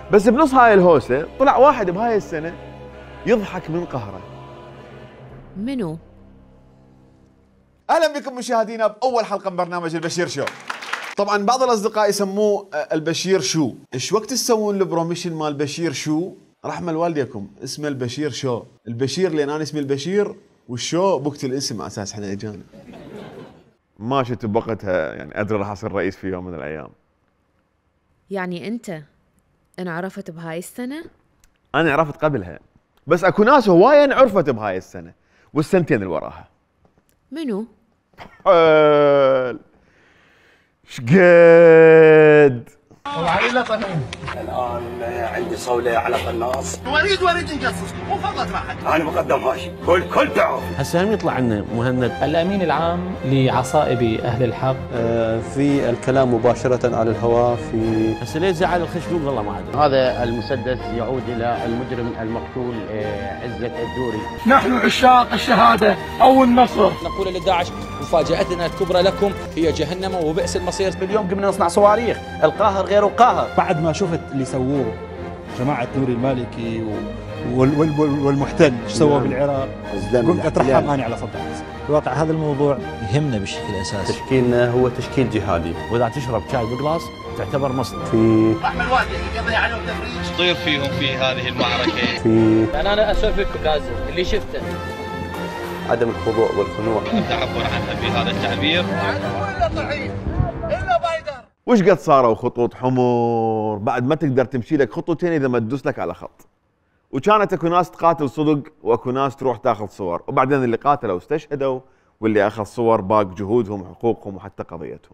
بس بنص هاي الهوسه طلع واحد بهاي السنه يضحك من قهره. منو؟ اهلا بكم مشاهدينا باول حلقه من برنامج البشير شو. طبعا بعض الاصدقاء يسموه البشير شو. ايش وقت تسوون البروميشن مال بشير شو؟ رحمه والديكم اسمه البشير شو. البشير لان انا اسمي البشير، والشو بوقت الاسم على اساس احنا اجانب. ما شفت بوقتها يعني ادري راح اصير رئيس في يوم من الايام. يعني انت انعرفت بهاي السنة؟ انا عرفت قبلها، بس اكو ناس هوايه انعرفت بهاي السنه والسنتين اللي وراها. منو؟ حيل شقد وعلي لا طنين. الان عندي صولة على قناص. وريد نقصص مو فضلت واحد. انا مقدم هاشم كل تعرف. هسه هم يطلع عنا مهند الامين العام لعصائب اهل الحق. في الكلام مباشرة على الهواء. في هسه ليش زعل الخشبوق والله ما ادري. هذا المسدس يعود الى المجرم المقتول عزة الدوري. نحن عشاق الشهادة او النصر. نقول لداعش مفاجأتنا الكبرى لكم هي جهنم وبئس المصير. اليوم قمنا نصنع صواريخ، القاهر غير القاهر. بعد ما شفت اللي سووه جماعة نوري المالكي والمحتل ايش سووا بالعراق، قلت اترحم اني على صدق. الواقع هذا الموضوع يهمنا بشكل اساسي. تشكيلنا هو تشكيل جهادي، واذا تشرب شاي بقلاص تعتبر مصنع. في رحم الوالدي يقضي عليهم تفريج. يصير فيهم في هذه المعركة. انا اسولفك كازم اللي شفته عدم الخضوع والخنوع. التعبر عنها بهذا التعبير. الا طحين الا بايدر. وش قد صاروا خطوط حمر بعد ما تقدر تمشي لك خطوتين اذا ما تدوس لك على خط. وكانت اكو ناس تقاتل صدق واكو ناس تروح تاخذ صور، وبعدين اللي قاتلوا استشهدوا واللي اخذ صور باق جهودهم وحقوقهم وحتى قضيتهم.